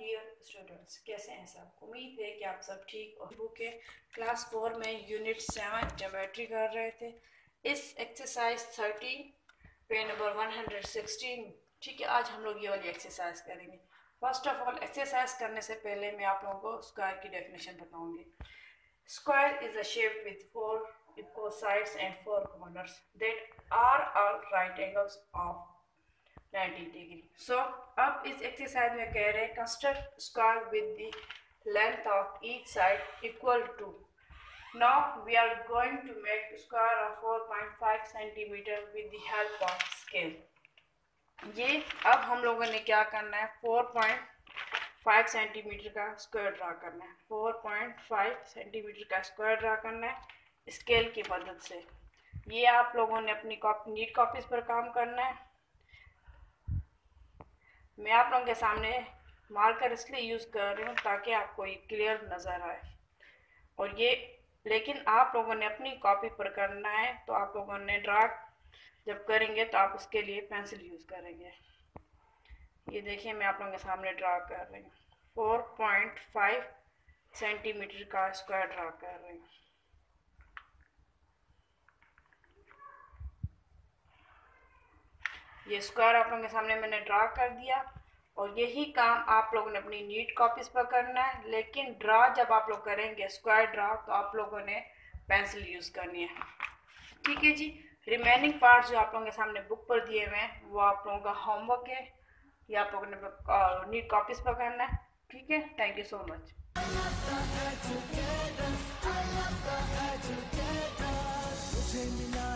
Dear students, कैसे हैं सब। उम्मीद है कि आप सब ठीक और बुक के क्लास 4 में यूनिट 7 ज्योमेट्री कर रहे थे। इस एक्सरसाइज 30 पे नंबर 116, ठीक है, आज हम लोग ये वाली एक्सरसाइज करेंगे। फर्स्ट ऑफ ऑल, एक्सरसाइज करने से पहले मैं आप लोगों को स्क्वायर की डेफिनेशन बताऊंगी। Square is a shape with 4 equal sides and 4 corners that are all right angles of 90 degree. So अब इस एक्सरसाइज में कह रहे हैं construct square with the length of each side equal to. Now we are going to make square of 4.5 centimetre with the help of scale. ये अब हम लोगों ने क्या करना है, 4.5 सेंटीमीटर का स्क्वायर ड्रा करना है। 4.5 सेंटीमीटर का स्क्वायर ड्रा करना है स्केल की मदद से। ये आप लोगों ने अपनी नीट कॉपीज पर काम करना है। मैं आप लोगों के सामने मार्कर इसलिए यूज़ कर रही हूँ ताकि आपको ये क्लियर नज़र आए। और ये लेकिन आप लोगों ने अपनी कॉपी पर करना है, तो आप लोगों ने ड्रा जब करेंगे तो आप उसके लिए पेंसिल यूज़ करेंगे। ये देखिए, मैं आप लोगों के सामने ड्रा कर रही हूँ। 4.5 सेंटीमीटर का स्क्वायर ड्रा कर रही हूँ। ये स्क्वायर आप लोगों के सामने मैंने ड्रा कर दिया। और यही काम आप लोगों ने अपनी नीट कॉपीज पर करना है, लेकिन ड्रा जब आप लोग करेंगे स्क्वायर ड्रा, तो आप लोगों ने पेंसिल यूज़ करनी है। ठीक है जी। रिमेनिंग पार्ट जो आप लोगों के सामने बुक पर दिए हुए हैं वो आप लोगों का होमवर्क है, ये आप लोगों ने नीट कॉपीज पर करना है। ठीक है, थैंक यू सो मच।